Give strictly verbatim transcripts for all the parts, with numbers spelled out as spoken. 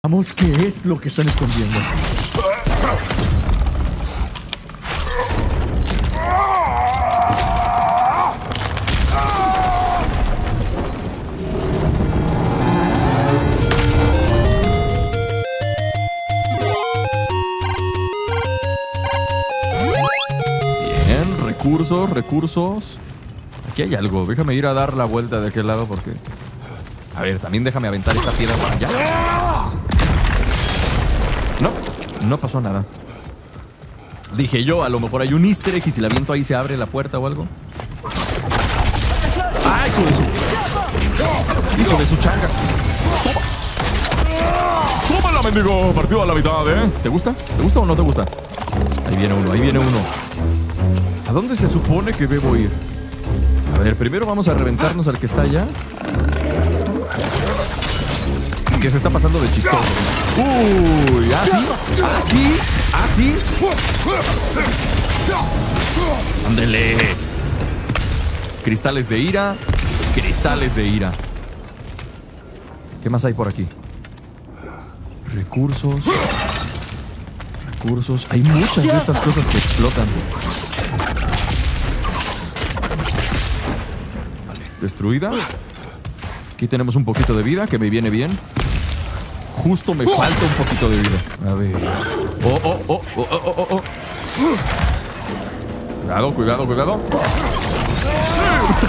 Vamos, ¿qué es lo que están escondiendo? Bien, recursos, recursos. Aquí hay algo. Déjame ir a dar la vuelta de aquel lado porque... A ver, también déjame aventar esta piedra para allá. No, no pasó nada. Dije yo, a lo mejor hay un easter egg y si la aviento ahí se abre la puerta o algo. ¡Ay, hijo de su! ¡Hijo de su changa! ¡Toma! ¡Tómala, mendigo! Partido a la mitad, ¿eh? ¿Te gusta? ¿Te gusta o no te gusta? Ahí viene uno, ahí viene uno. ¿A dónde se supone que debo ir? A ver, primero vamos a reventarnos al que está allá. ¿Qué se está pasando de chistoso? Uy, así, así, así. Ándele. Cristales de ira, cristales de ira. ¿Qué más hay por aquí? Recursos. Recursos. Hay muchas de estas cosas que explotan. Vale, destruidas. Aquí tenemos un poquito de vida, que me viene bien. Justo me falta un poquito de vida. A ver. Oh, oh, oh, oh, oh, oh, oh. Cuidado, cuidado, cuidado. ¡Sí!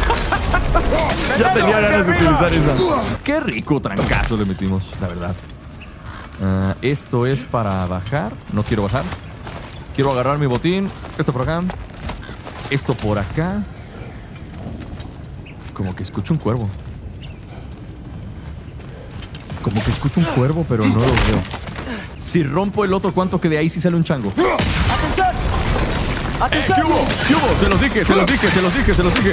Ya tenía ganas de utilizar esa. Qué rico trancazo le metimos, la verdad. Uh, esto es para bajar. No quiero bajar. Quiero agarrar mi botín. Esto por acá. Esto por acá. Como que escucho un cuervo. Como que escucho un cuervo, pero no lo veo. Si rompo el otro, ¿cuánto que de ahí sí sale un chango? ¡Atención! ¡Atención! Eh, ¿Qué hubo? ¿Qué hubo? Se los dije, se los dije, se los dije, se los dije.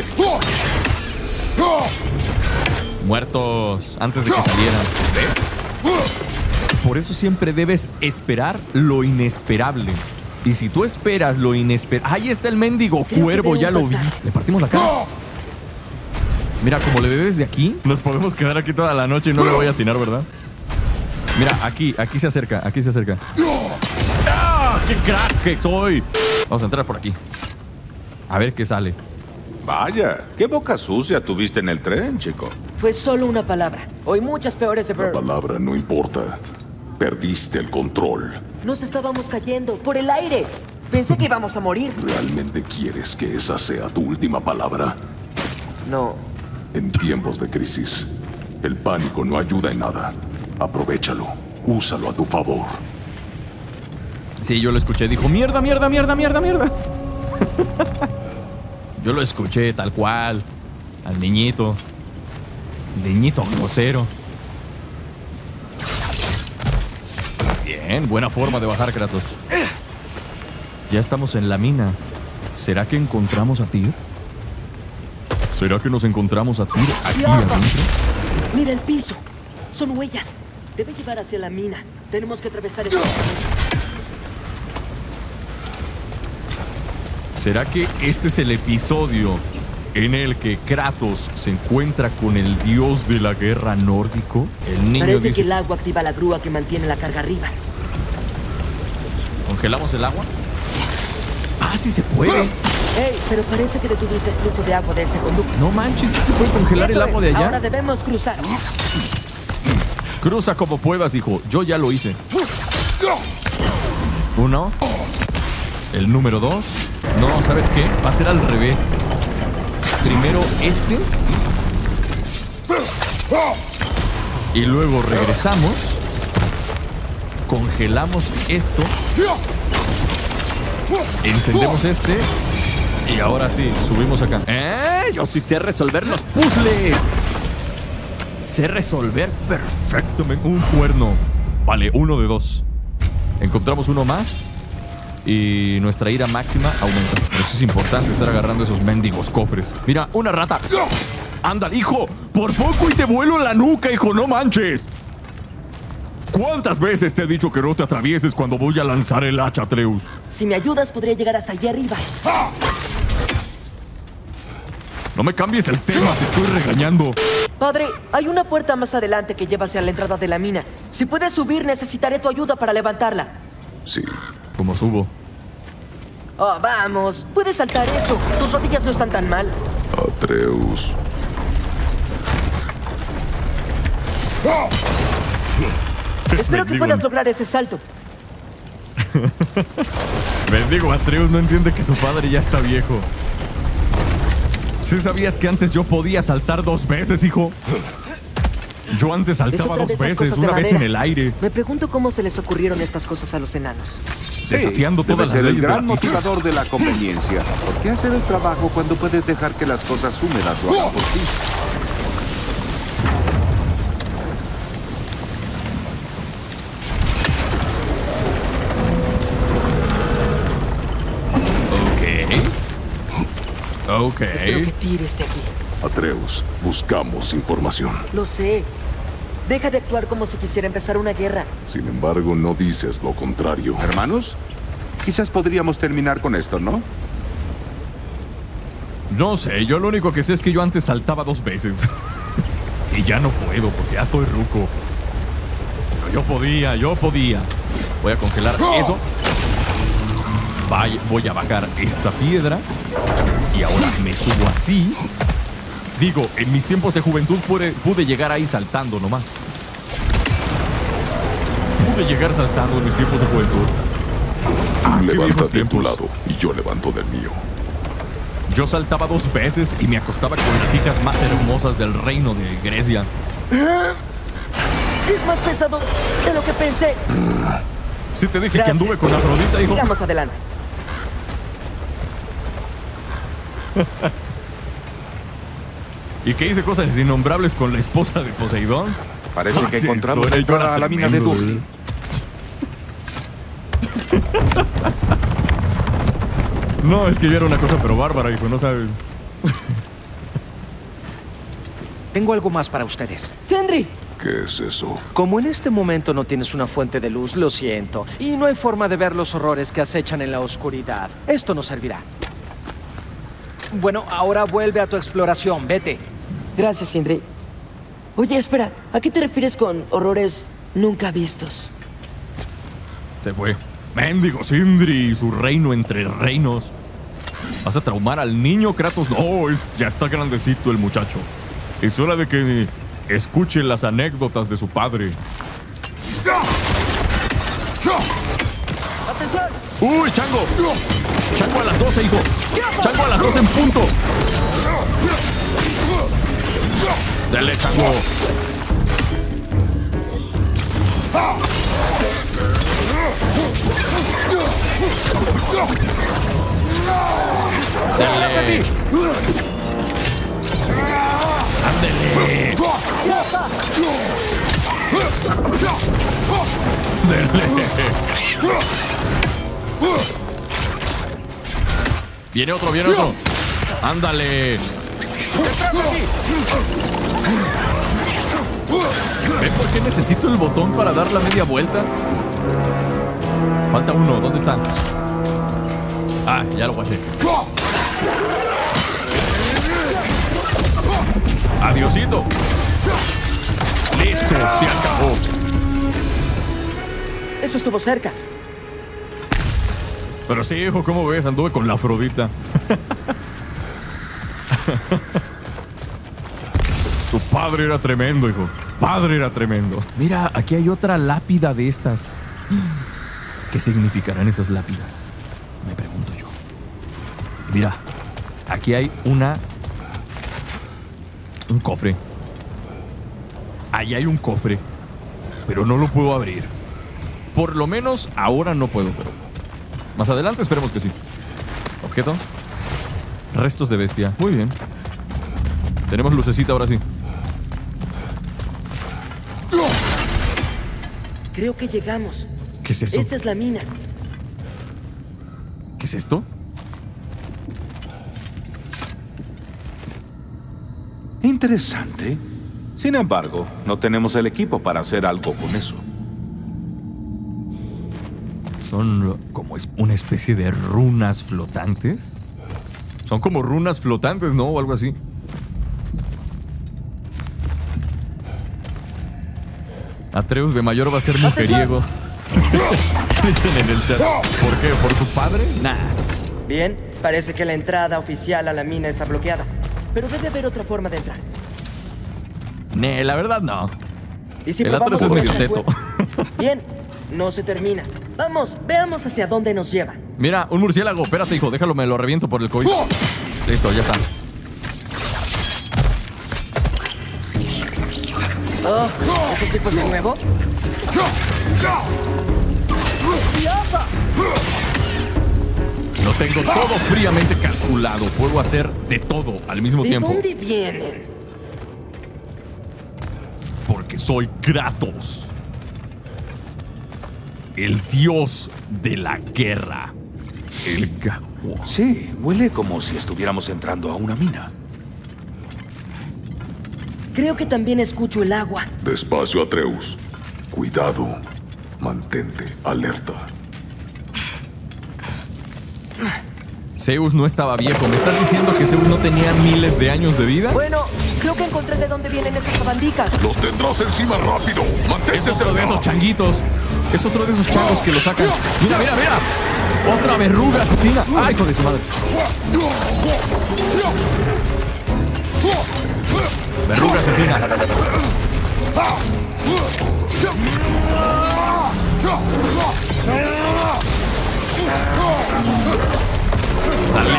Muertos antes de que salieran. ¿Ves? Por eso siempre debes esperar lo inesperable. Y si tú esperas lo inesperable... ¡Ahí está el mendigo cuervo! Ya lo vi. Le partimos la cara. Mira, como le ve desde aquí, nos podemos quedar aquí toda la noche y no le voy a atinar, ¿verdad? Mira, aquí, aquí se acerca, aquí se acerca. ¡Ah! ¡Qué crack que soy! Vamos a entrar por aquí. A ver qué sale. Vaya, qué boca sucia tuviste en el tren, chico. Fue solo una palabra. Hoy muchas peores de La Bird. palabra no importa. Perdiste el control. Nos estábamos cayendo por el aire. Pensé que íbamos a morir. ¿Realmente quieres que esa sea tu última palabra? No. En tiempos de crisis, el pánico no ayuda en nada. Aprovechalo. Úsalo a tu favor. Sí, yo lo escuché. Dijo, mierda, mierda, mierda, mierda, mierda. Yo lo escuché tal cual. Al niñito. Niñito grosero. Bien, buena forma de bajar, Kratos. Ya estamos en la mina. ¿Será que encontramos a Tyr? ¿Será que nos encontramos a Tyr aquí adentro? Mira el piso. Son huellas. Debe llevar hacia la mina. Tenemos que atravesar el... ¿Será que este es el episodio en el que Kratos se encuentra con el dios de la guerra nórdico? El niño Parece dice... que el agua activa la grúa que mantiene la carga arriba. ¿Congelamos el agua? ¡Ah, sí se puede! Ey, pero parece que detuviste el flujo de agua de ese conducto. No manches, ¿sí se puede congelar Eso el agua es. de allá? Ahora debemos cruzar. Cruza como puedas, hijo. Yo ya lo hice. Uno. El número dos. No, ¿sabes qué? Va a ser al revés. Primero este. Y luego regresamos. Congelamos esto. Encendemos este. Y ahora sí, subimos acá. ¡Eh! Yo sí sé resolver los puzzles. Sé resolver perfectamente. Un cuerno. Vale, uno de dos. Encontramos uno más. Y nuestra ira máxima aumenta. Por eso es importante estar agarrando esos mendigos cofres. Mira, una rata. Ándale, hijo. Por poco y te vuelo la nuca, hijo. No manches. ¿Cuántas veces te he dicho que no te atravieses cuando voy a lanzar el hacha, Atreus? Si me ayudas, podría llegar hasta allí arriba. No me cambies el tema, te estoy regañando. Padre, hay una puerta más adelante que lleva hacia la entrada de la mina. Si puedes subir, necesitaré tu ayuda para levantarla. Sí. ¿Cómo subo? Oh, vamos. Puedes saltar eso. Tus rodillas no están tan mal. Atreus. Espero que Bendigo. puedas lograr ese salto. Bendigo, Atreus no entiende que su padre ya está viejo. ¿Sí sabías que antes yo podía saltar dos veces, hijo? Yo antes Es saltaba otra de dos esas veces, cosas de una vez en madera. el aire, Me pregunto cómo se les ocurrieron estas cosas a los enanos. desafiando debe todas las ser el leyes de la gran física. motivador de la conveniencia. ¿Por qué hacer el trabajo cuando puedes dejar que las cosas húmedas lo hagan por ti? Ok. Ok. Espero que tires de aquí. Atreus, buscamos información. Lo sé. Deja de actuar como si quisiera empezar una guerra. Sin embargo, no dices lo contrario. Hermanos, quizás podríamos terminar con esto, ¿no? No sé, yo lo único que sé es que yo antes saltaba dos veces. Y ya no puedo porque ya estoy ruco. Pero yo podía, yo podía. Voy a congelar eso. Vaya- voy a bajar esta piedra. Y ahora me subo así. Digo, en mis tiempos de juventud pude, pude llegar ahí saltando nomás. Pude llegar saltando en mis tiempos de juventud. Ah, qué viejos Levántate de tu tiempos. lado y yo levanto del mío. Yo saltaba dos veces y me acostaba con las hijas más hermosas del reino de Grecia. Es más pesado de lo que pensé. Sí te dije Gracias. que anduve con Afrodita, hijo. Sigamos adelante. ¿Y que hice cosas innombrables con la esposa de Poseidón? Parece que Sí, encontramos soy- la yo era entrada a la mina de tremendo, Dublín. No, es que yo era una cosa pero bárbara, hijo, no sabes. Tengo algo más para ustedes. Sindri, ¿Qué es eso? Como en este momento no tienes una fuente de luz, lo siento. Y no hay forma de ver los horrores que acechan en la oscuridad. Esto no servirá. Bueno, ahora vuelve a tu exploración. Vete. gracias, Sindri. Oye, espera, ¿a qué te refieres con horrores nunca vistos? Se fue. Mendigo Sindri y su reino entre reinos. ¿Vas a traumar al niño, Kratos? No, es, ya está grandecito el muchacho. Es hora de que escuche las anécdotas de su padre. ¡Atención! ¡Uy, Chango! ¡Chango a las doce, hijo! ¡Chango a las doce en punto! ¡Dale, Chango! ¡Dale! ¡Ándele! ¡Dale! Viene otro, viene otro. Ándale. ¿Ven por qué necesito el botón para dar la media vuelta? Falta uno, ¿dónde está? Ah, ya lo guaché. Adiosito. Listo, se acabó. Eso estuvo cerca. Pero sí, hijo, ¿cómo ves? Anduve con la Afrodita. Tu padre era tremendo, hijo. Padre era tremendo. Mira, aquí hay otra lápida de estas. ¿Qué significarán esas lápidas? Me pregunto yo. Y mira, aquí hay una... Un cofre. Ahí hay un cofre. Pero no lo puedo abrir. Por lo menos ahora no puedo, pero... Más adelante esperemos que sí. Objeto. Restos de bestia. Muy bien. Tenemos lucecita ahora sí. Creo que llegamos. ¿Qué es eso? Esta es la mina. ¿Qué es esto? Interesante. Sin embargo, no tenemos el equipo para hacer algo con eso. Son como es una especie de runas flotantes. Son como runas flotantes, ¿no? O algo así. Atreus de mayor va a ser mujeriego. Dicen en el chat. ¿Por qué? ¿Por su padre? Nah. Bien, parece que la entrada oficial a la mina está bloqueada. Pero debe haber otra forma de entrar. Nee, la verdad no. ¿Y si El probamos Atreus es por medio esta teto. puerta? Bien, no se termina. Vamos, veamos hacia dónde nos lleva. Mira, un murciélago. Espérate, hijo. Déjalo, me lo reviento por el coito. Listo, ya está. Oh, ¿ese tipo es de nuevo? Lo tengo todo fríamente calculado. Puedo hacer de todo al mismo ¿De tiempo. dónde vienen? Porque soy Kratos. El dios de la guerra. El God of War. Sí, huele como si estuviéramos entrando a una mina. Creo que también escucho el agua. Despacio, Atreus. Cuidado. Mantente alerta. Zeus no estaba viejo. ¿Me estás diciendo que Zeus no tenía miles de años de vida? Bueno, creo que encontré de dónde vienen esas sabandicas. ¡Los tendrás encima rápido! ¡Mantente Es otro de cerca! esos changuitos. Es otro de esos changos que lo sacan. Mira, mira, mira. Otra verruga asesina. Ay, hijo de su madre. Verruga asesina. Dale.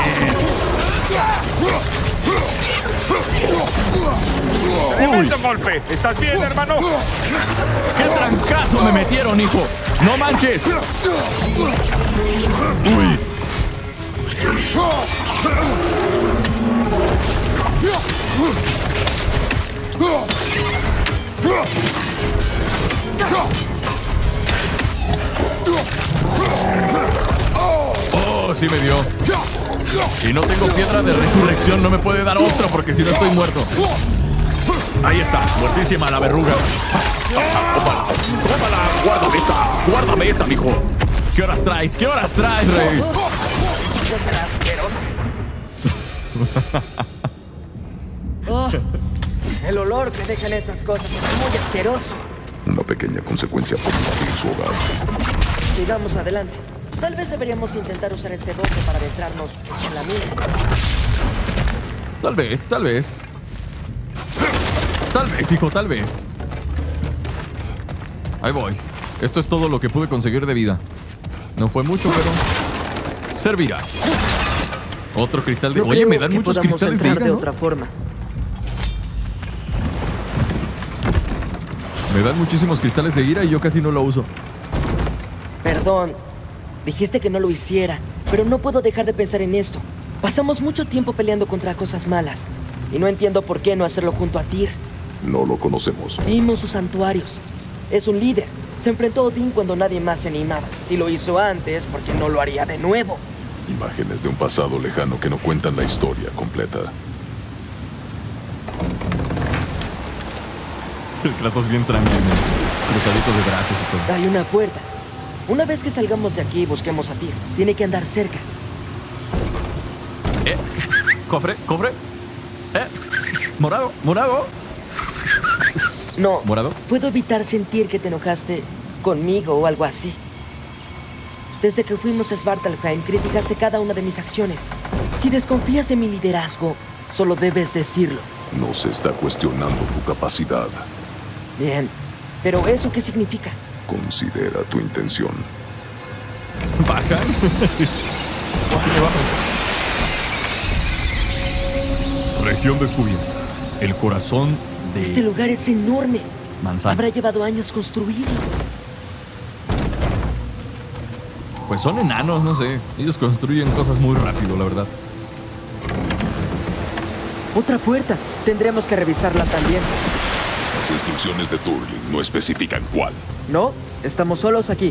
¡Tremendo golpe! ¿Estás bien, hermano? ¡Qué trancazo me metieron, hijo! ¡No manches! ¡Uy! ¡Oh, sí me dio! Y no tengo piedra de resurrección, no me puede dar otro porque si no estoy muerto. Ahí está, muertísima la verruga. Tómala, tómala, guárdame esta, guárdame esta, mijo. ¿Qué horas traes? ¿Qué horas traes, rey? Oh, el olor que dejan esas cosas es muy asqueroso. Una pequeña consecuencia por invadir su hogar. Sigamos adelante. Tal vez deberíamos intentar usar este doce para adentrarnos en la mina. Tal vez, tal vez. Tal vez, hijo, tal vez. Ahí voy. Esto es todo lo que pude conseguir de vida. No fue mucho, pero servirá. Otro cristal de... No Oye, creo me dan que muchos podamos cristales de entrar ira, de ¿no? otra forma. Me dan muchísimos cristales de ira y yo casi no lo uso. Perdón. Dijiste que no lo hiciera, pero no puedo dejar de pensar en esto. Pasamos mucho tiempo peleando contra cosas malas. Y no entiendo por qué no hacerlo junto a Tyr. No lo conocemos. Vimos sus santuarios. Es un líder. Se enfrentó a Odín cuando nadie más se animaba. Si lo hizo antes, ¿por qué no lo haría de nuevo? Imágenes de un pasado lejano que no cuentan la historia completa. El Kratos bien tranquilo, cruzadito de brazos y todo. Hay una puerta. Una vez que salgamos de aquí, busquemos a Tyr. Tiene que andar cerca. Eh, cofre, cofre. Eh, morado, morado. No, ¿Morado? puedo evitar sentir que te enojaste conmigo o algo así. Desde que fuimos a Svartalfheim, criticaste cada una de mis acciones. Si desconfías de mi liderazgo, solo debes decirlo. No se está cuestionando tu capacidad. Bien, pero ¿eso qué significa? Considera tu intención. Baja. Aquí me bajo. Región descubierta. El corazón de Este lugar es enorme. manzana. Habrá llevado años construirlo. Pues son enanos, no sé. Ellos construyen cosas muy rápido, la verdad. Otra puerta. Tendremos que revisarla también. Las instrucciones de Turling no especifican cuál. No, estamos solos aquí.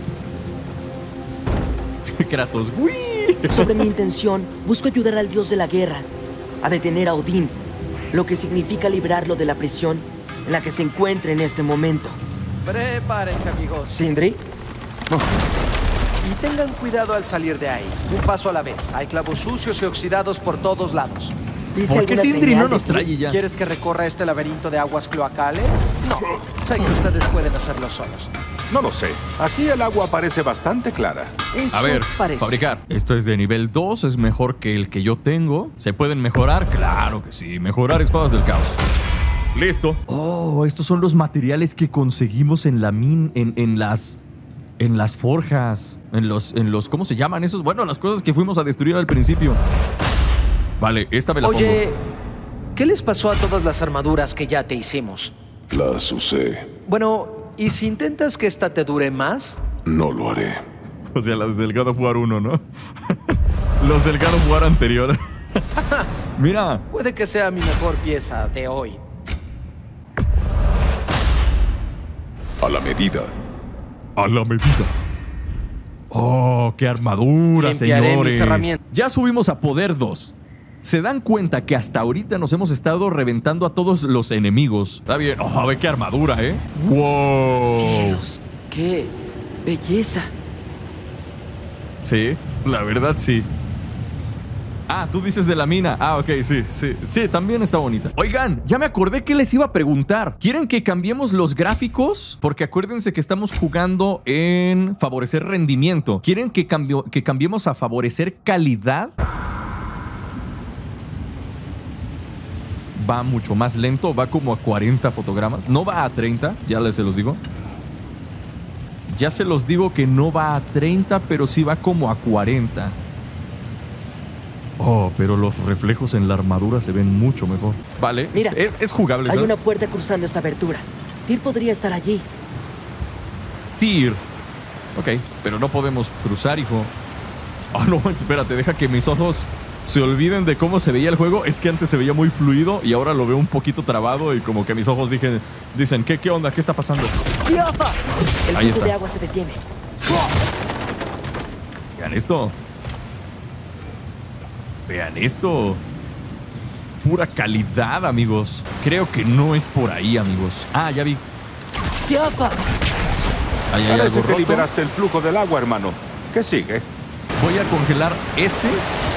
Kratos, ¡uy! Sobre mi intención, busco ayudar al dios de la guerra a detener a Odín, lo que significa librarlo de la prisión en la que se encuentra en este momento. Prepárense, amigos. ¿Sindri? Y tengan cuidado al salir de ahí. Un paso a la vez. Hay clavos sucios y oxidados por todos lados. ¿Viste ¿Por qué alguna Sindri señal no de nos ti? trae y ya? ¿Quieres que recorra este laberinto de aguas cloacales? No. Sé que ustedes pueden hacerlo solos. No lo sé. Aquí el agua parece bastante clara. Eso A ver, parece. fabricar. Esto es de nivel dos, es mejor que el que yo tengo. ¿Se pueden mejorar? Claro que sí. Mejorar espadas del caos. Listo. Oh, estos son los materiales que conseguimos en la min... En, en las... En las forjas. En los... En los... ¿Cómo se llaman esos? Bueno, las cosas que fuimos a destruir al principio. Vale, esta me la Oye, pongo. ¿qué les pasó a todas las armaduras que ya te hicimos? Las usé. Bueno, ¿y si intentas que esta te dure más? No lo haré. O sea, las del God of War uno, ¿no? Los del God of War anterior. Mira. Puede que sea mi mejor pieza de hoy. A la medida. A la medida. Oh, qué armadura, Limpiaré señores. mis herramientas. Ya subimos a poder dos. ¿Se dan cuenta que hasta ahorita nos hemos estado reventando a todos los enemigos? Está bien. Oh, a ver qué armadura, ¿eh? ¡Wow! Cielos, qué belleza. Sí, la verdad sí. Ah, tú dices de la mina. Ah, ok, sí, sí. Sí, también está bonita. Oigan, ya me acordé que les iba a preguntar. ¿Quieren que cambiemos los gráficos? Porque acuérdense que estamos jugando en favorecer rendimiento. ¿Quieren que, cambio, que cambiemos a favorecer calidad? Va mucho más lento, va como a cuarenta fotogramas. No va a treinta, ya les se los digo. Ya se los digo que no va a treinta, pero sí va como a cuarenta. Oh, pero los reflejos en la armadura se ven mucho mejor. Vale, Mira, es, es jugable, Hay ¿sabes? una puerta cruzando esta abertura. Tyr podría estar allí. Tyr. Ok, pero no podemos cruzar, hijo. Ah, no, espérate, deja que mis ojos se olviden de cómo se veía el juego. Es que antes se veía muy fluido y ahora lo veo un poquito trabado y como que mis ojos dije, dicen, ¿qué, qué onda? ¿Qué está pasando? ¡Tiofa! El Ahí tubo está. de agua se detiene. Vean esto. Vean esto. Pura calidad, amigos. Creo que no es por ahí, amigos. Ah, ya vi. ¡Tiofa! Ahí hay algo Parece que roto. liberaste el flujo del agua, hermano. ¿Qué sigue? Voy a congelar este,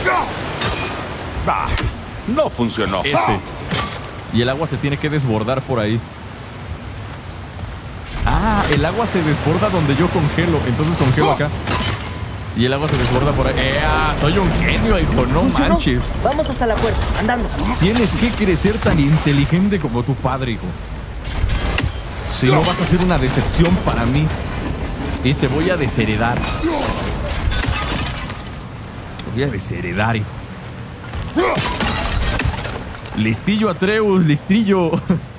Ah, no funcionó. este. Y el agua se tiene que desbordar por ahí. Ah, el agua se desborda donde yo congelo. Entonces congelo acá. Y el agua se desborda por ahí. ¡Ea! Soy un genio, hijo. No Funcionó. manches. Vamos hasta la puerta, andando. Tienes que crecer tan inteligente como tu padre, hijo. Si no, vas a ser una decepción para mí. Y te voy a desheredar. Te voy a desheredar, hijo. Listillo, Atreus, listillo.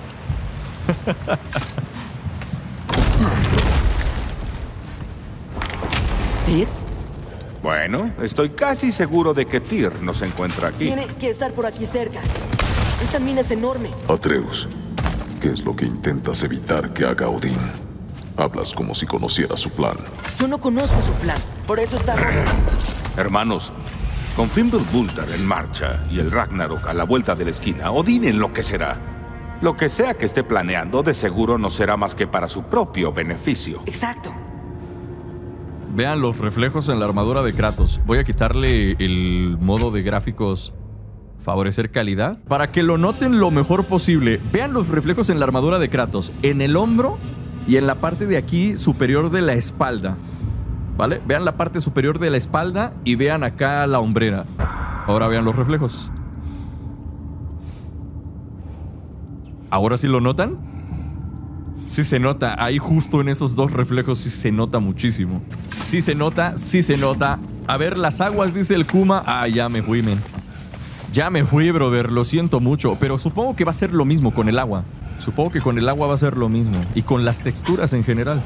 ¿Tyr? Bueno, estoy casi seguro de que Tyr nos encuentra aquí. Tiene que estar por aquí cerca. Esta mina es enorme. Atreus, ¿qué es lo que intentas evitar que haga Odín? Hablas como si conocieras su plan. Yo no conozco su plan, por eso está roto. Hermanos, con Fimbulgultar en marcha y el Ragnarok a la vuelta de la esquina, Odín enloquecerá. Lo que sea que esté planeando, de seguro no será más que para su propio beneficio. Exacto. Vean los reflejos en la armadura de Kratos. Voy a quitarle el modo de gráficos favorecer calidad para que lo noten lo mejor posible. Vean los reflejos en la armadura de Kratos, en el hombro y en la parte de aquí superior de la espalda. ¿Vale? Vean la parte superior de la espalda y vean acá la hombrera. Ahora vean los reflejos. ¿Ahora sí lo notan? Sí se nota, ahí justo en esos dos reflejos sí se nota muchísimo. Sí se nota, sí se nota. A ver, las aguas, dice el Kuma. Ah, ya me fui, men. Ya me fui, brother, lo siento mucho. Pero supongo que va a ser lo mismo con el agua. Supongo que con el agua va a ser lo mismo. Y con las texturas en general.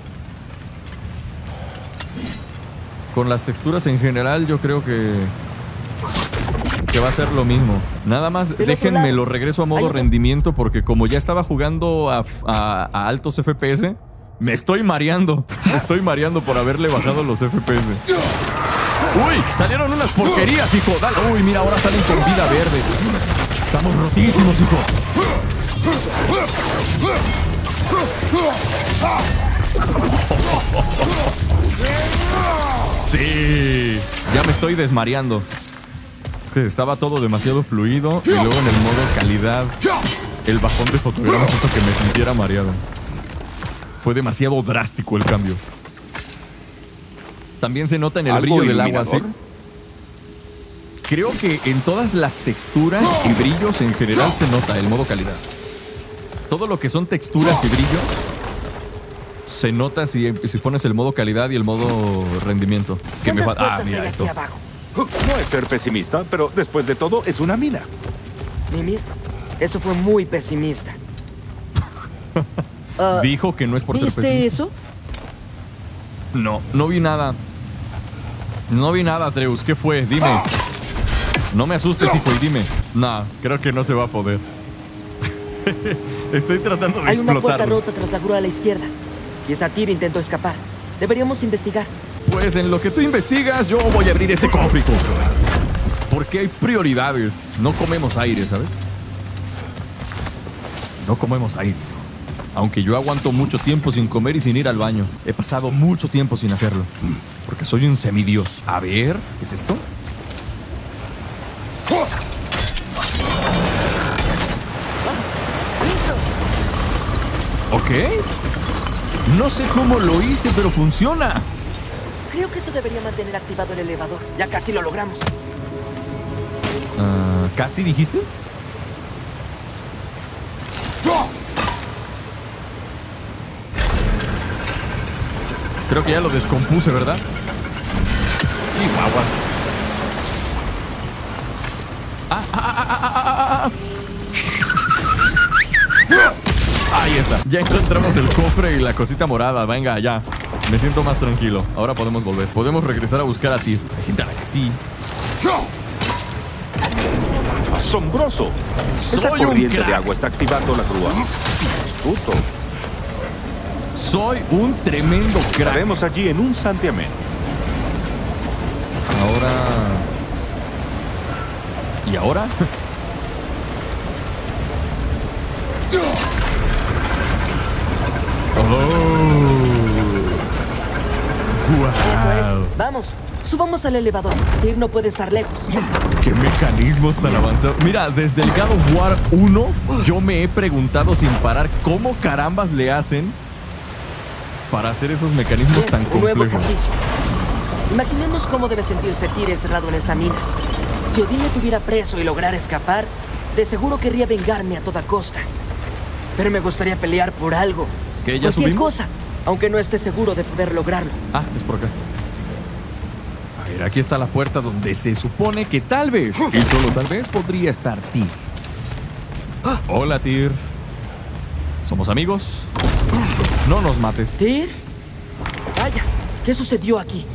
Con las texturas en general yo creo que... que va a ser lo mismo. Nada más Del otro déjenme lado, lo regreso a hay modo otro- rendimiento porque como ya estaba jugando a, a- a altos F P S, me estoy mareando. Me estoy mareando por haberle bajado los F P S. ¡Uy! Salieron unas porquerías, hijo. Dale. Uy, mira, ahora salen con vida verde. Estamos rotísimos, hijo. Sí, ya me estoy desmareando. Es que estaba todo demasiado fluido y luego en el modo calidad, el bajón de fotogramas hizo que me sintiera mareado. Fue demasiado drástico el cambio. También se nota en el brillo del agua, ¿sí? Creo que en todas las texturas y brillos en general se nota el modo calidad. Todo lo que son texturas y brillos se nota si, si pones el modo calidad y el modo rendimiento. Que me fa- Ah, mira esto. No es ser pesimista, pero después de todo es una mina. Mimir, eso fue muy pesimista. uh, Dijo que no es por ser ¿Viste pesimista. eso? No, no vi nada. No vi nada, Atreus. ¿Qué fue? Dime. No me asustes, hijo, y dime. Nah, creo que no se va a poder. Estoy tratando de Hay una puerta explotarlo. rota tras la grúa a la izquierda. Y Satir intentó escapar. Deberíamos investigar. Pues en lo que tú investigas, yo voy a abrir este cofre. Porque hay prioridades. No comemos aire, ¿sabes? No comemos aire. Aunque yo aguanto mucho tiempo sin comer y sin ir al baño. He pasado mucho tiempo sin hacerlo. Porque soy un semidios. A ver, ¿qué es esto? Ok. No sé cómo lo hice, pero funciona. Creo que eso debería mantener activado el elevador. Ya casi lo logramos. Uh, ¿Casi dijiste? Creo que ya lo descompuse, ¿verdad? Chihuahua. Ah, ah, ah, ah, ah, ah, ah. Ahí está. Ya encontramos el cofre y la cosita morada. Venga, ya. Me siento más tranquilo. Ahora podemos volver. Podemos regresar a buscar a Tyr. Hay gente a la que sí. ¡Asombroso! Esa Soy un corriente crack. de agua está activando la grúa. Puto. Soy un tremendo crack. Estaremos allí en un santiamén. Ahora... ¿Y ahora? ¡Oh! Eso ¡Guau! es. Vamos, subamos al elevador. Tyr no puede estar lejos. ¡Qué mecanismos tan avanzados! Mira, desde el God of War uno, yo me he preguntado sin parar cómo carambas le hacen para hacer esos mecanismos tan Un nuevo complejos. ejercicio. Imaginemos cómo debe sentirse Tyr encerrado en esta mina. Si Odín me tuviera preso y lograra escapar, de seguro querría vengarme a toda costa. Pero me gustaría pelear por algo. ¿Qué, ya Cualquier subimos? cosa, aunque no esté seguro de poder lograrlo. Ah, es por acá. A ver, aquí está la puerta donde se supone que tal vez, y solo tal vez, podría estar Tyr. Hola, Tyr. ¿Somos amigos? No nos mates. ¿Tyr? Vaya, ¿qué sucedió aquí?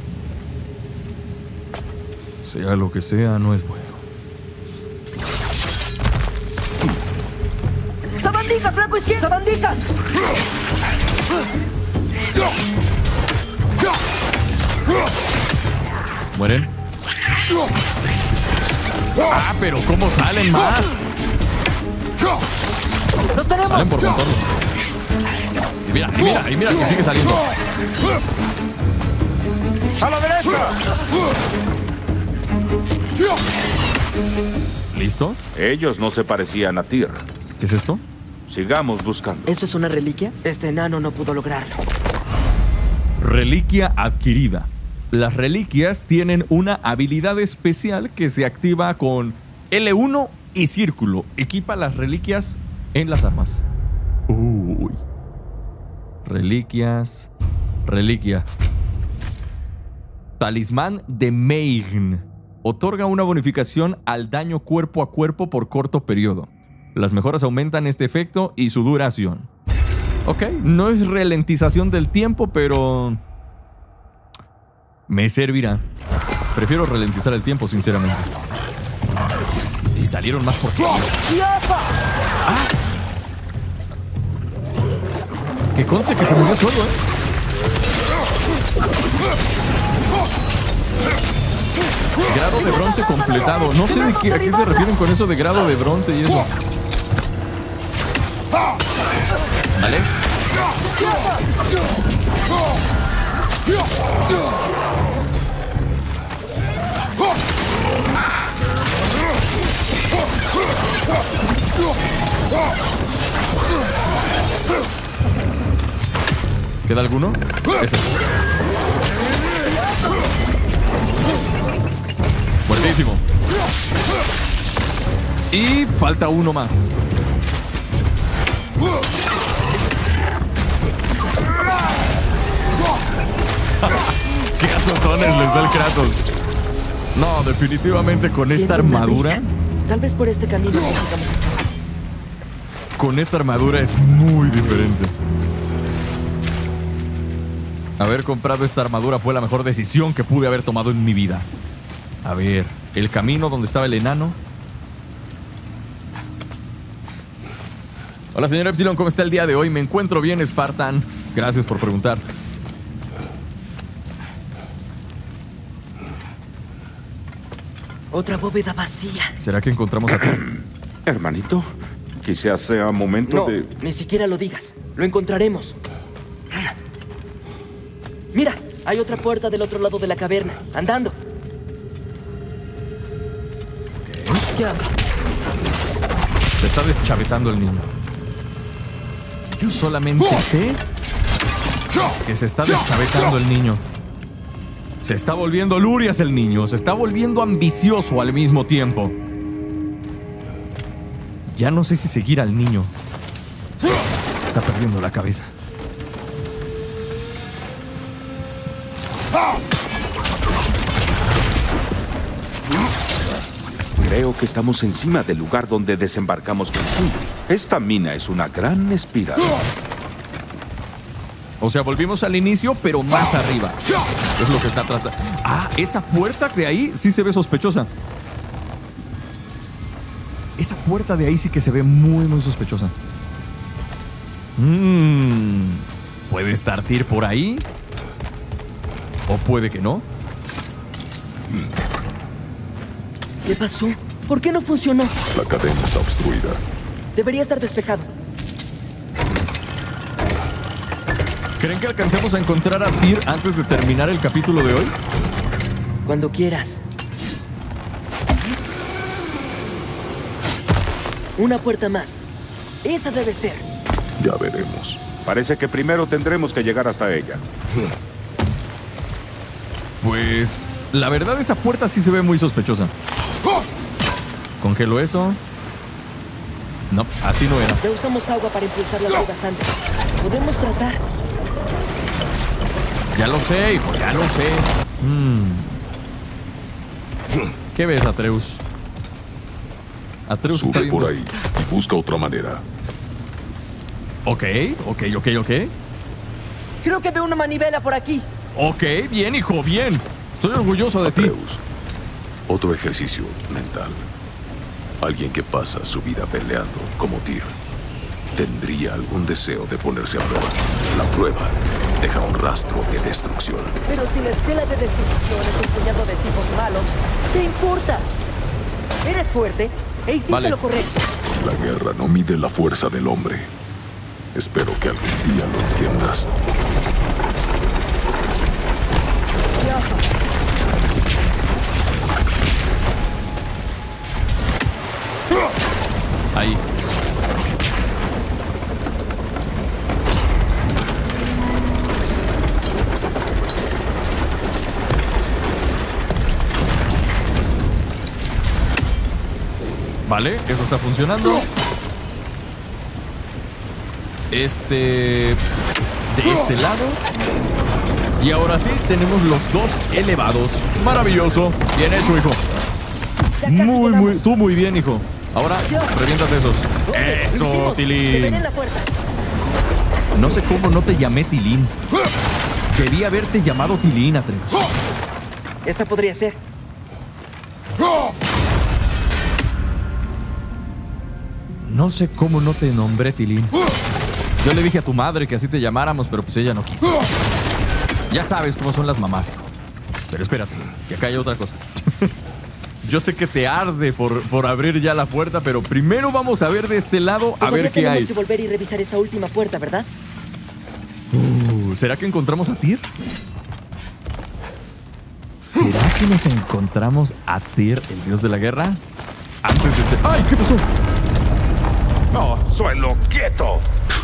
Sea lo que sea, no es bueno. ¡Sabandijas, flanco izquierdo! ¡Sabandijas! ¿Mueren? Ah, pero ¿cómo salen más? ¡Los tenemos! Salen por montones. Y mira, y mira, y mira que sigue saliendo. ¡A la derecha! ¿Listo? Ellos no se parecían a Tyr. ¿Qué es esto? Sigamos buscando. ¿Esto es una reliquia? Este enano no pudo lograrlo. Reliquia adquirida. Las reliquias tienen una habilidad especial que se activa con L uno y círculo. Equipa las reliquias en las armas. Uy. Reliquias. Reliquia. Talismán de Meign. Otorga una bonificación al daño cuerpo a cuerpo por corto periodo. Las mejoras aumentan este efecto y su duración. Ok, no es ralentización del tiempo, pero... me servirá. Prefiero ralentizar el tiempo, sinceramente. Y salieron más por ti. Ah. Que conste que se murió solo, ¿eh? Grado de bronce completado. No sé de qué, a qué se refieren con eso de grado de bronce y eso. ¿Vale? ¿Queda alguno? Ese. Fuertísimo. Y falta uno más. ¡Qué azotones les da el Kratos! No, definitivamente con esta Siento una armadura... brisa. Tal vez por este camino necesitamos escapar. Con esta armadura es muy diferente. Haber comprado esta armadura fue la mejor decisión que pude haber tomado en mi vida. A ver, el camino donde estaba el enano. Hola, señor Epsilon, ¿cómo está el día de hoy? Me encuentro bien, Spartan. Gracias por preguntar. Otra bóveda vacía. ¿Será que encontramos a ti? Hermanito, quizás sea momento No, de... ni siquiera lo digas. Lo encontraremos. Mira, hay otra puerta del otro lado de la caverna. Andando. ¿Qué hace? Se está deschavetando el niño. Yo solamente sé que se está deschavetando el niño. Se está volviendo lurias el niño. Se está volviendo ambicioso al mismo tiempo. Ya no sé si seguir al niño. Está perdiendo la cabeza. Creo que estamos encima del lugar donde desembarcamos con Sindri. Esta mina es una gran espiral. O sea, volvimos al inicio, pero más arriba. Es lo que está tratando. Ah, esa puerta de ahí sí se ve sospechosa. Esa puerta de ahí sí que se ve muy, muy sospechosa. Mmm. ¿Puede estar Tyr por ahí? ¿O puede que no? ¿Qué pasó? ¿Por qué no funcionó? La cadena está obstruida. Debería estar despejado. ¿Creen que alcancemos a encontrar a Tyr antes de terminar el capítulo de hoy? Cuando quieras. Una puerta más. Esa debe ser. Ya veremos. Parece que primero tendremos que llegar hasta ella. Pues... la verdad, esa puerta sí se ve muy sospechosa. ¿Congelo eso? No, así no era. Ya usamos agua para impulsar las bodas antes. Podemos tratar. Ya lo sé, hijo, ya lo sé. Mm. ¿Qué ves, Atreus? Atreus está Sube viendo... por ahí y busca otra manera. Ok, ok, ok, ok. Creo que veo una manivela por aquí. Ok, bien, hijo, bien. Estoy orgulloso de ti. Atreus, otro ejercicio mental. Alguien que pasa su vida peleando como Tyr tendría algún deseo de ponerse a prueba. La prueba deja un rastro de destrucción. Pero si la escuela de destrucción es un puñado de tipos malos, ¿qué importa? Eres fuerte e hiciste Vale. lo correcto. La guerra no mide la fuerza del hombre. Espero que algún día lo entiendas. Ahí. Vale, eso está funcionando. Este... de este lado. Y ahora sí, tenemos los dos elevados. Maravilloso. Bien hecho, hijo. Muy, muy... tú muy bien, hijo. Ahora, reviéntate esos. Eso, Tilín. No sé cómo no te llamé Tilín. Debí haberte llamado Tilín, Atreus. Esta podría ser. No sé cómo no te nombré Tilín. Yo le dije a tu madre que así te llamáramos, pero pues ella no quiso. Ya sabes cómo son las mamás, hijo. Pero espérate, que acá hay otra cosa. Yo sé que te arde por, por abrir ya la puerta, pero primero vamos a ver de este lado a ver qué hay. Tenemos que volver y revisar esa última puerta, ¿verdad? Uh, ¿será que encontramos a Tyr? ¿Será que nos encontramos a Tyr, el dios de la guerra? Antes de... Te... ¡Ay! ¿Qué pasó? ¡No, suelo, quieto!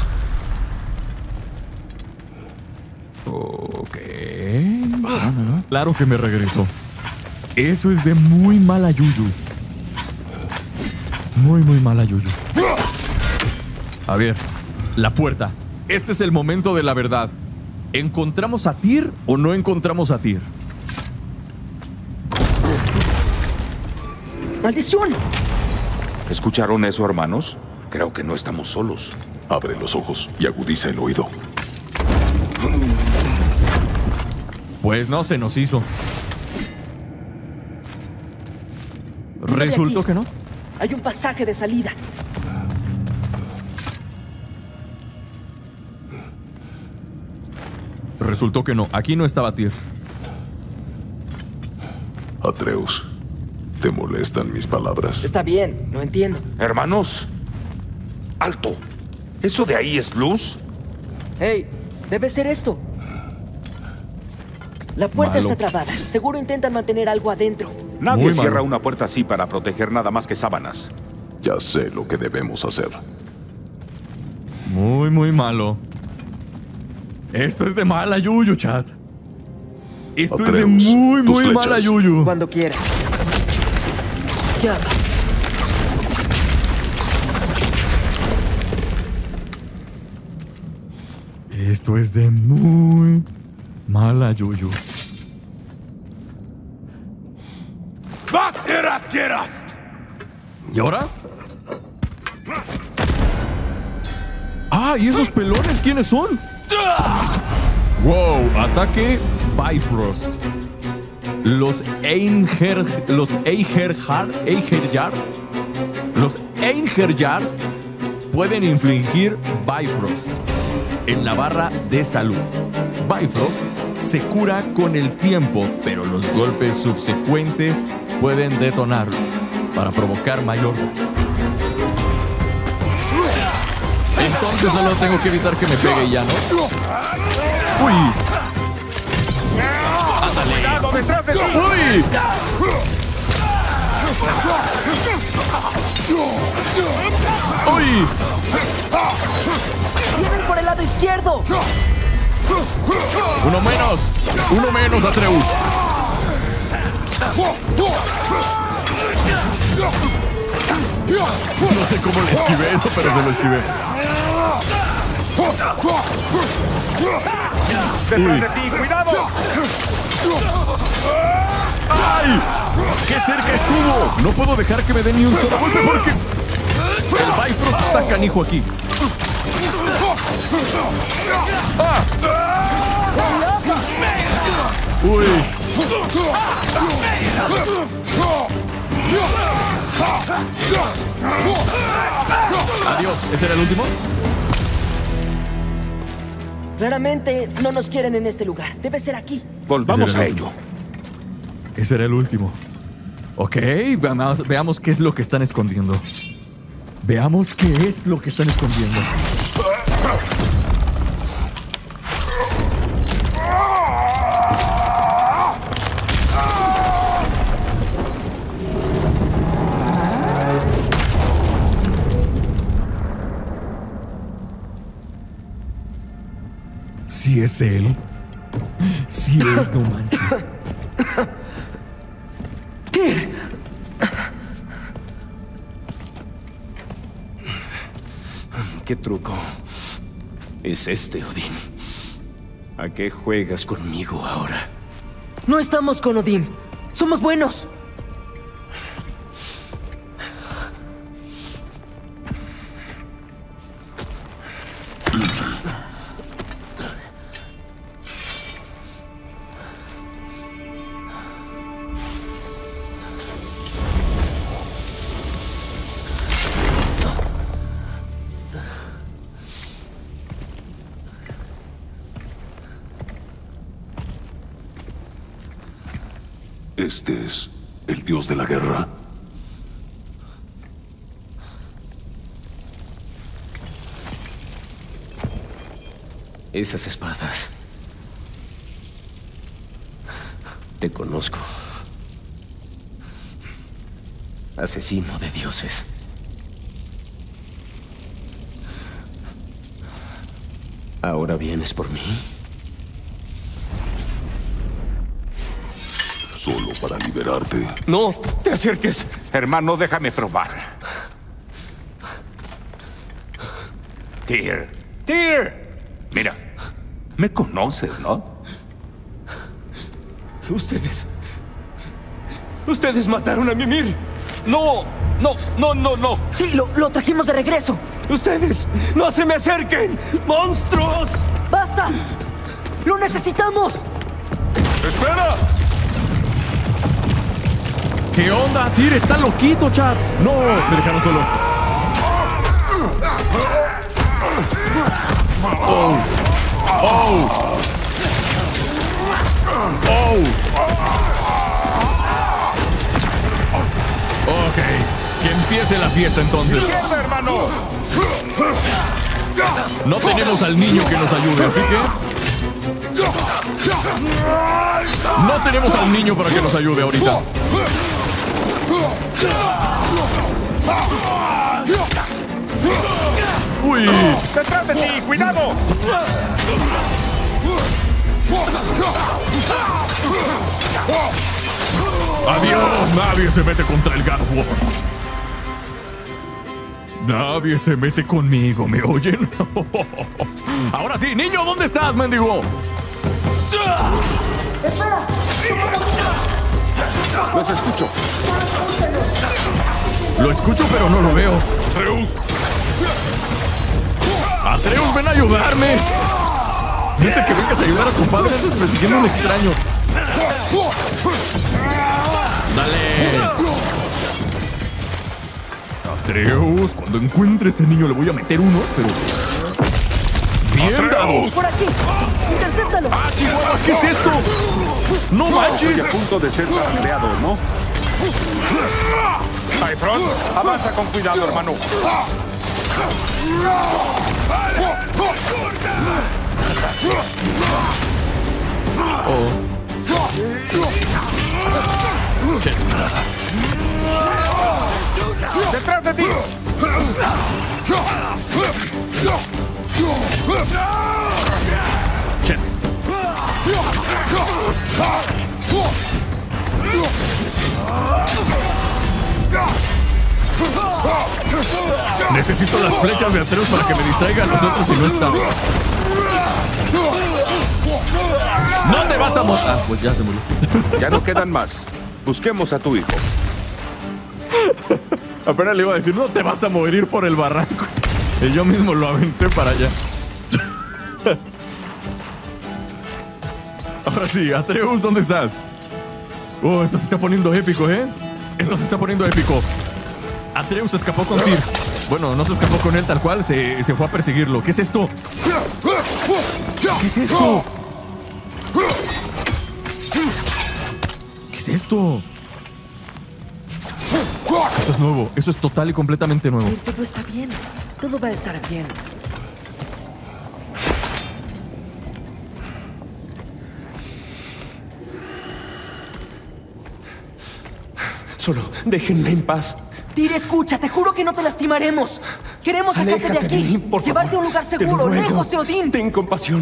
Ok. No, no, no. Claro que me regreso. Eso es de muy mala yuyu. Muy, muy mala yuyu. A ver, la puerta. Este es el momento de la verdad. ¿Encontramos a Tyr o no encontramos a Tyr? ¡Maldición! ¿Escucharon eso, hermanos? Creo que no estamos solos. Abre los ojos y agudiza el oído. Pues no se nos hizo. Resultó que no. Hay un pasaje de salida. Resultó que no. Aquí no estaba Tyr. Atreus, ¿te molestan mis palabras? Está bien, no entiendo. Hermanos, alto. ¿Eso de ahí es luz? Hey, debe ser esto. La puerta Malo. está trabada. Seguro intentan mantener algo adentro. Nadie Muy cierra malo. una puerta así para proteger nada más que sábanas. Ya sé lo que debemos hacer. Muy, muy malo. Esto es de mala yuyu, chat. Esto es de Atreus, muy, tus muy mala flechas. yuyu. Cuando quieras. Ya. Esto es de muy mala yuyu. ¿Y ahora? Ah, ¿y esos pelones quiénes son? Wow, ataque Bifrost. Los Einher... Los Einherjar... Einherjar... Los Einherjar pueden infligir Bifrost en la barra de salud. Bifrost se cura con el tiempo, pero los golpes subsecuentes pueden detonarlo para provocar mayor daño. Entonces solo tengo que evitar que me pegue y ya, ¿no? ¡Uy! ¡Cuidado detrás de ti! ¡Uy! ¡Uy! ¡Vienen por el lado izquierdo! Uno menos. Uno menos, Atreus. No sé cómo le esquivé eso, pero se lo esquivé. ¡Detrás de ti! ¡Cuidado! ¡Ay! ¡Qué cerca estuvo! No puedo dejar que me den ni un solo golpe porque el Bifrost está canijo aquí. ¡Ah! ¡Uy! Adiós. ¿Ese era el último? Claramente no nos quieren en este lugar. Debe ser aquí. Volvamos Ese a era el ello. Ese era el último. Ok, veamos, veamos qué es lo que están escondiendo. Veamos qué es lo que están escondiendo. Si es él. Si es, no manches. ¡Tyr! ¿Qué truco es este, Odín? ¿A qué juegas conmigo ahora? No estamos con Odín. Somos buenos. ¿Este es el dios de la guerra? Esas espadas. Te conozco. Asesino de dioses. ¿Ahora vienes por mí? ¿Solo para liberarte? ¡No te acerques! Hermano, déjame probar. Tyr. ¡Tyr! Mira, me conoces, ¿no? Ustedes... Ustedes mataron a Mimir. ¡No! ¡No! ¡No, no, no! Sí, lo, lo trajimos de regreso. ¡Ustedes! ¡No se me acerquen! ¡Monstruos! ¡Basta! ¡Lo necesitamos! ¡Espera! ¿Qué onda? Tyr está loquito, chat. No, me dejaron solo. Oh. Oh. Oh. Ok, que empiece la fiesta entonces. ¡Izquierda, hermano! No tenemos al niño que nos ayude, así que... No tenemos al niño para que nos ayude ahorita. ¡Uy! ¡Detrás de ti! ¡Cuidado! ¡Adiós! Nadie se mete contra el God of War. Nadie se mete conmigo, ¿me oyen? Ahora sí, niño, ¿dónde estás, mendigo? ¡Espera! Los escucho. Lo escucho, pero no lo veo. Atreus. Atreus, ven a ayudarme. Dice que vengas a ayudar a tu padre antes persiguiendo a un extraño. Dale. Atreus, cuando encuentre ese niño le voy a meter unos, pero... ¡Bien dados! ¡Por aquí! ¡Intercéptalo! ¡Ah, chihuahuas! ¿Qué es esto? ¡No Estoy manches! a punto de ser zarandeado, ¿no? Typhron, avanza con cuidado, hermano. Oh. Shit. ¡Detrás de ti! Shit. Necesito las flechas de Atreus para que me distraiga a los otros si no está. ¡No te vas a morir! Ah, pues ya se murió. Ya no quedan más. Busquemos a tu hijo. Apenas le iba a decir, no te vas a morir por el barranco. Y yo mismo lo aventé para allá. Ahora sí, Atreus, ¿dónde estás? Oh, esto se está poniendo épico, ¿eh? Esto se está poniendo épico. Atreus escapó con Tyr. Bueno, no se escapó con él tal cual, se, se fue a perseguirlo. ¿Qué es esto? ¿Qué es esto? ¿Qué es esto? Eso es nuevo, eso es total y completamente nuevo. Todo está bien. Todo va a estar bien. Solo déjenme en paz. Tyr, escucha, te juro que no te lastimaremos. Queremos sacarte de Aléjate aquí. de mí, por Llevarte favor. a un lugar Te lo seguro, ruego. lejos de Odín. Ten compasión.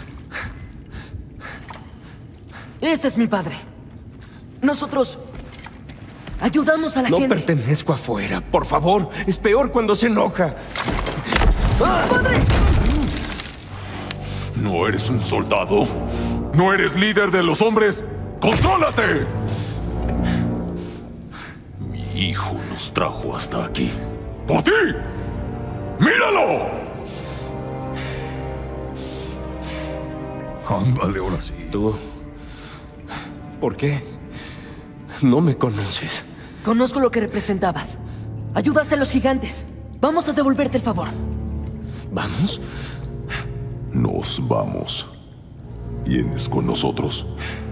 Este es mi padre. Nosotros ayudamos a la No gente. pertenezco afuera. Por favor, es peor cuando se enoja. ¡Ah, padre! ¿No eres un soldado? ¿No eres líder de los hombres? ¡Contrólate! Mi hijo nos trajo hasta aquí. ¡Por ti! ¡Míralo! Ándale, ahora sí. ¿Tú? ¿Por qué? No me conoces. Conozco lo que representabas. Ayudaste a los gigantes. Vamos a devolverte el favor. ¿Vamos? Nos vamos. ¿Vienes con nosotros?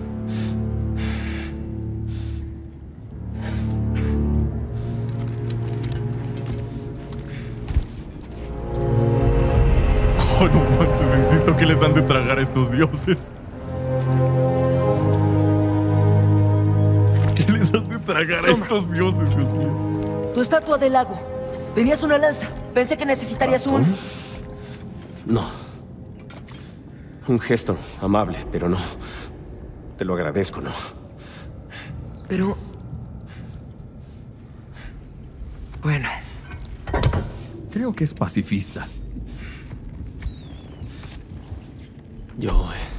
Oh, no manches, insisto que les dan de tragar a estos dioses. ¿Qué les dan de tragar a estos dioses, Dios mío? Tu estatua del lago. Tenías una lanza. Pensé que necesitarías un... No. Un gesto amable, pero no. Te lo agradezco, ¿no? Pero... Bueno. Creo que es pacifista. Yo... eh,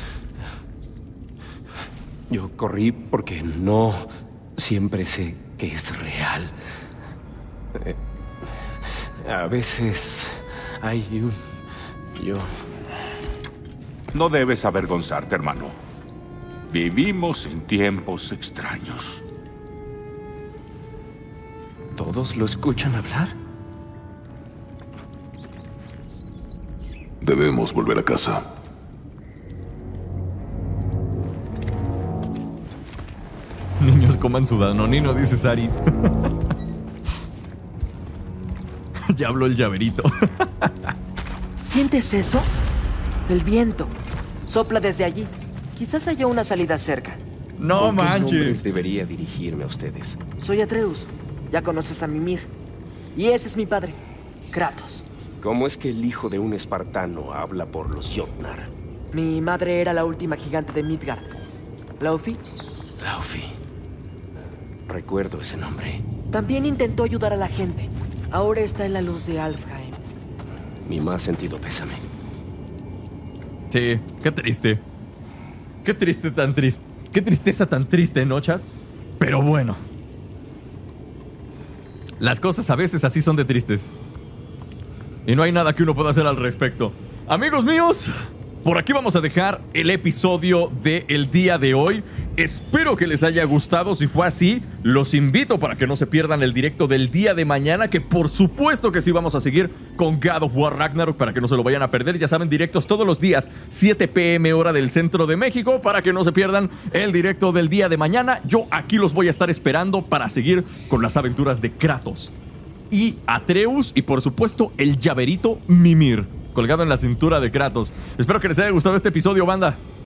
Yo corrí porque no siempre sé que es real. Eh, a veces hay un... Yo... No debes avergonzarte, hermano. Vivimos en tiempos extraños. ¿Todos lo escuchan hablar? Debemos volver a casa. Niños coman su danonino, dice Sari. Ya habló el llaverito. ¿Sientes eso? El viento. Sopla desde allí. Quizás haya una salida cerca. No ¿Con qué manches. nombres debería dirigirme a ustedes? Soy Atreus. Ya conoces a Mimir. Y ese es mi padre, Kratos. ¿Cómo es que el hijo de un espartano habla por los Jotnar? Mi madre era la última gigante de Midgard. ¿Laufey? Laufey. Recuerdo ese nombre. También intentó ayudar a la gente. Ahora está en la luz de Alfheim. Mi más sentido pésame. Sí, qué triste. Qué triste tan triste. Qué tristeza tan triste, ¿no, chat? Pero bueno. Las cosas a veces así son de tristes. Y no hay nada que uno pueda hacer al respecto. Amigos míos, por aquí vamos a dejar el episodio del día de hoy. Espero que les haya gustado. Si fue así, los invito para que no se pierdan el directo del día de mañana, que por supuesto que sí vamos a seguir con God of War Ragnarok, para que no se lo vayan a perder. Ya saben, directos todos los días, siete p m hora del centro de México, para que no se pierdan el directo del día de mañana. Yo aquí los voy a estar esperando para seguir con las aventuras de Kratos y Atreus, y por supuesto el llaverito Mimir colgado en la cintura de Kratos. Espero que les haya gustado este episodio, banda.